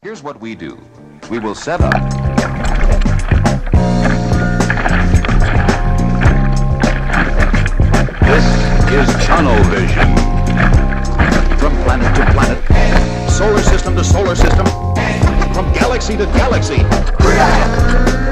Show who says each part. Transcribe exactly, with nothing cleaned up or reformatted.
Speaker 1: Here's what we do. We will set up.
Speaker 2: This is tunnel vision.
Speaker 1: From planet to planet,
Speaker 3: Solar system to solar system, from galaxy to galaxy.